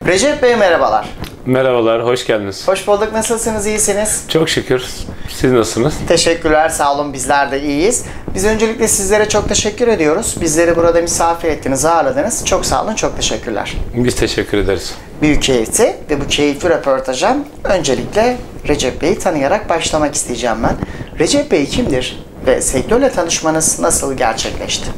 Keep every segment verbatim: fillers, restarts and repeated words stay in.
Recep Bey merhabalar. Merhabalar, hoş geldiniz. Hoş bulduk. Nasılsınız? İyisiniz? Çok şükür. Siz nasılsınız? Teşekkürler. Sağ olun. Bizler de iyiyiz. Biz öncelikle sizlere çok teşekkür ediyoruz. Bizleri burada misafir ettiniz, ağırladınız. Çok sağ olun. Çok teşekkürler. Biz teşekkür ederiz. Büyük keyifti ve bu keyifli röportaja öncelikle Recep Bey'i tanıyarak başlamak isteyeceğim ben. Recep Bey kimdir ve sektörle tanışmanız nasıl gerçekleşti?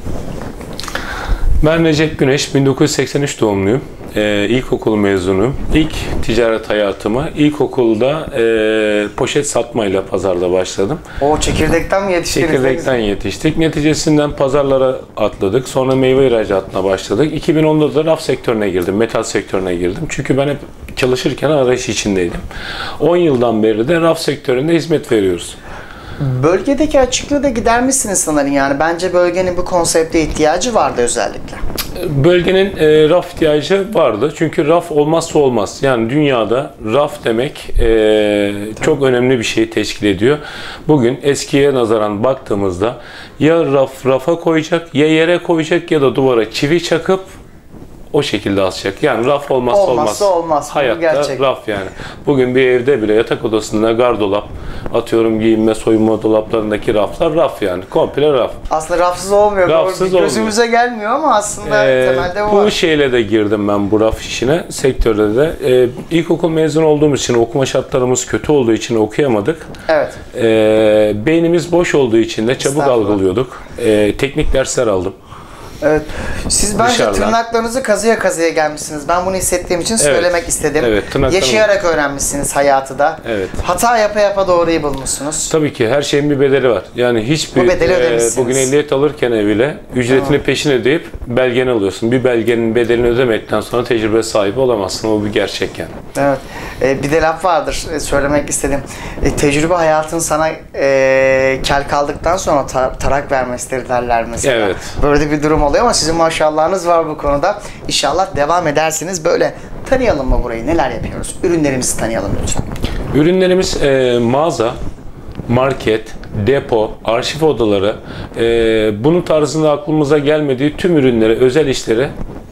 Ben Recep Güneş, bin dokuz yüz seksen üç doğumluyum. Ee, ilkokul mezunuyum. İlk ticaret hayatıma ilkokulda e, poşet satmayla pazarda başladım. O çekirdekten mi yetiştiniz? Çekirdekten yetiştik. Neticesinden pazarlara atladık. Sonra meyve ihracatına başladık. iki bin onda da raf sektörüne girdim. Metal sektörüne girdim. Çünkü ben hep çalışırken arayış içindeydim. on yıldan beri de raf sektöründe hizmet veriyoruz. Bölgedeki açıklığı da gidermişsiniz sanırım yani. Bence bölgenin bu konsepte ihtiyacı vardı özellikle. Bölgenin e, raf ihtiyacı vardı. Çünkü raf olmazsa olmaz. Yani dünyada raf demek e, çok önemli bir şey teşkil ediyor. Bugün eskiye nazaran baktığımızda ya raf rafa koyacak, ya yere koyacak ya da duvara çivi çakıp o şekilde asacak. Yani raf olmazsa, olmazsa olmaz. olmaz. Hayatta gerçek. raf yani. Bugün bir evde bile yatak odasında gardolap, atıyorum giyinme soyunma dolaplarındaki raflar raf yani. Komple raf. Aslında rafsız olmuyor. Rafsız Doğru. Gözümüze gelmiyor ama aslında ee, temelde o bu var. şeyle de girdim ben bu raf işine, sektörde de. Ee, ilkokul mezunu olduğumuz için, okuma şartlarımız kötü olduğu için okuyamadık. Evet. Ee, beynimiz boş olduğu için de çabuk algılıyorduk. Ee, teknik dersler aldım. Evet. Siz bence Dışarıdan. tırnaklarınızı kazıya kazıya gelmişsiniz. Ben bunu hissettiğim için söylemek Evet. istedim. Evet, tırnaklarım- Yaşayarak öğrenmişsiniz hayatı da. Evet. Hata yapa yapa doğruyu bulmuşsunuz. Tabii ki her şeyin bir bedeli var. Yani hiçbir Bu bedeli ödemişsiniz. bugün ehliyet alırken bile ücretini Tamam. peşin ödeyip belgeni alıyorsun. Bir belgenin bedelini ödemekten sonra tecrübe sahibi olamazsın. O bir gerçek yani. Evet. Ee, bir de laf vardır. Ee, söylemek istedim. Ee, tecrübe hayatın sana e, kel kaldıktan sonra tar- tarak vermesidir derler mesela. Evet. Böyle bir durum oluyor ama sizin maşallahınız var bu konuda. İnşallah devam edersiniz. Böyle tanıyalım mı burayı? Neler yapıyoruz? Ürünlerimizi tanıyalım lütfen. Ürünlerimiz e, mağaza, market, depo, arşiv odaları, e, bunun tarzında aklımıza gelmediği tüm ürünlere, özel işleri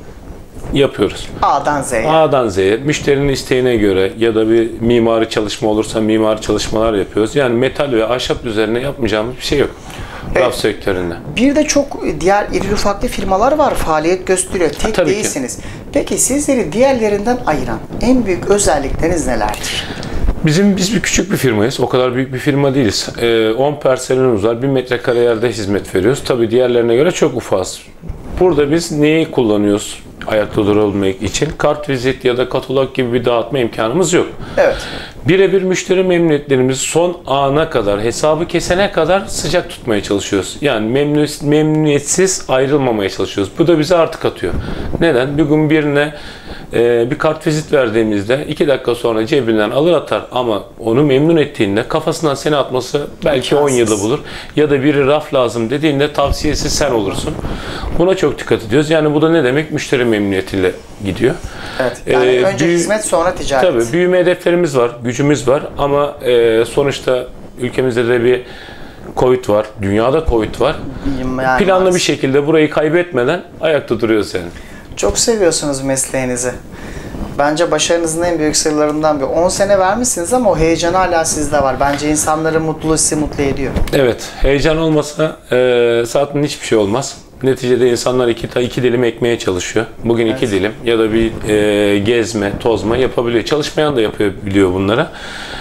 yapıyoruz. A'dan Z'ye. A'dan Z'ye, müşterinin isteğine göre ya da bir mimari çalışma olursa mimari çalışmalar yapıyoruz. Yani metal ve ahşap üzerine yapmayacağımız bir şey yok. Evet. Raf sektöründe. Bir de çok diğer iri ufaklı firmalar var. Faaliyet gösteriyor. Tek tabii ki. değilsiniz. Peki sizleri diğerlerinden ayıran en büyük özellikleriniz nelerdir? Bizim biz bir küçük bir firmayız. O kadar büyük bir firma değiliz. Ee, on personelimiz var. bir metrekare yerde hizmet veriyoruz. Tabii diğerlerine göre çok ufaz. Burada biz neyi kullanıyoruz ayakta durabilmek için? Kartvizit ya da katalog gibi bir dağıtma imkanımız yok. Evet. Birebir müşteri memnuniyetlerimizi son ana kadar, hesabı kesene kadar sıcak tutmaya çalışıyoruz. Yani memnun, memnuniyetsiz ayrılmamaya çalışıyoruz. Bu da bize artı katıyor. Neden? Bir gün birine e, bir kartvizit verdiğimizde iki dakika sonra cebinden alır atar ama onu memnun ettiğinde kafasından seni atması belki on yılı bulur. Ya da biri raf lazım dediğinde tavsiyesi sen olursun. Buna çok dikkat ediyoruz. Yani bu da ne demek? Müşteri memnuniyetiyle gidiyor. Evet. Yani Ee, önce büyü- hizmet sonra ticaret. Tabii büyüme hedeflerimiz var, gücümüz var ama e, sonuçta ülkemizde de bir Covid var, dünyada Covid var. Yani Planlı maalesef. bir şekilde burayı kaybetmeden ayakta duruyoruz yani. Çok seviyorsunuz mesleğinizi. Bence başarınızın en büyük sırlarından biri. on sene vermişsiniz ama o heyecan hala sizde var. Bence insanların mutluluğu sizi mutlu ediyor. Evet, heyecan olmasa e, zaten hiçbir şey olmaz. Neticede insanlar iki, iki dilim ekmeğe çalışıyor. Bugün Evet. iki dilim ya da bir e, gezme, tozma yapabiliyor. Çalışmayan da yapabiliyor bunlara.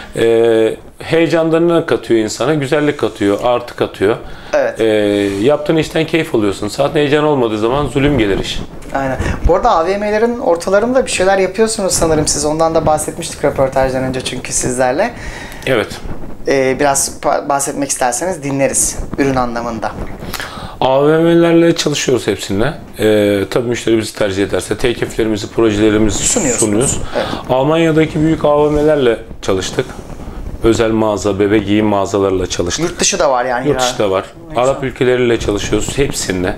E, heyecanlarını katıyor insana, güzellik katıyor, artı katıyor. Evet. E, yaptığın işten keyif alıyorsun. Zaten heyecan olmadığı zaman zulüm gelir iş. Aynen. Bu arada A V M'lerin ortalarında bir şeyler yapıyorsunuz sanırım siz. Ondan da bahsetmiştik röportajdan önce çünkü sizlerle. Evet. Ee, biraz bahsetmek isterseniz dinleriz ürün anlamında. A V M'lerle çalışıyoruz hepsinde. Ee, tabii müşteri bizi tercih ederse tekliflerimizi, projelerimizi sunuyoruz. Evet. Almanya'daki büyük A V M'lerle çalıştık. Özel mağaza, bebek giyim mağazalarıyla çalıştık. Yurt dışı da var yani. Yurt dışı da var. Arap ülkeleriyle çalışıyoruz hepsinde.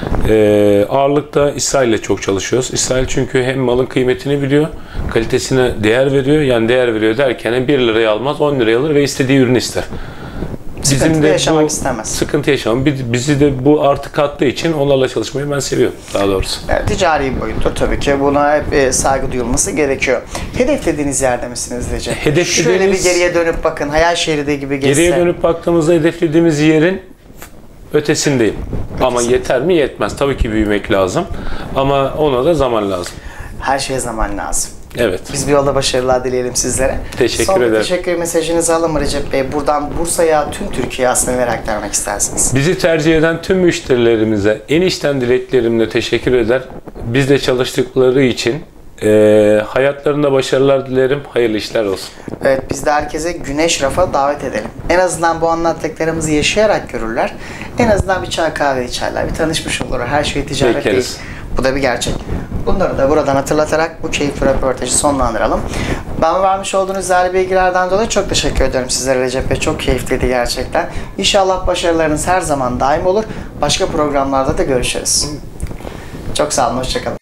Ee, ağırlıkta İsrail'le çok çalışıyoruz. İsrail çünkü hem malın kıymetini biliyor, kalitesine değer veriyor. Yani değer veriyor derken bir liraya almaz, on liraya alır ve istediği ürünü ister. Sıkıntı da yaşamak istemez. Sıkıntı yaşamam. Bi- Bizi de bu artı kattığı için onlarla çalışmayı ben seviyorum daha doğrusu. Evet, ticari boyuttur tabii ki. Buna hep e, saygı duyulması gerekiyor. Hedeflediğiniz yerde misiniz Recep? Hedeflediğimiz- Şöyle bir geriye dönüp bakın. Hayal şeridi gibi geçse. Geriye dönüp baktığımızda hedeflediğimiz yerin ötesindeyim. Ama yeter mi? Yetmez. Tabii ki büyümek lazım. Ama ona da zaman lazım. Her şeye zaman lazım. Evet. Biz bir yolda başarılar dileyelim sizlere. Teşekkür Son bir ederim. teşekkür mesajınızı alın mı Recep Bey? Buradan Bursa'ya, tüm Türkiye'ye aslında neler aktarmak istersiniz? Bizi tercih eden tüm müşterilerimize en içten dileklerimle teşekkür eder. Bizle çalıştıkları için e, hayatlarında başarılar dilerim. Hayırlı işler olsun. Evet, biz de herkese Güneş Raf'a davet edelim. En azından bu anlattıklarımızı yaşayarak görürler. En azından bir çay kahve içerler, bir tanışmış olurlar. Her şey ticaret Bekleriz. değil. Bu da bir gerçek. Bunları da buradan hatırlatarak bu keyifli röportajı sonlandıralım. Ben vermiş olduğunuz değerli bilgilerden dolayı çok teşekkür ederim sizlere Recep Bey. Çok keyifliydi gerçekten. İnşallah başarılarınız her zaman daim olur. Başka programlarda da görüşürüz. Çok sağ olun, hoşçakalın.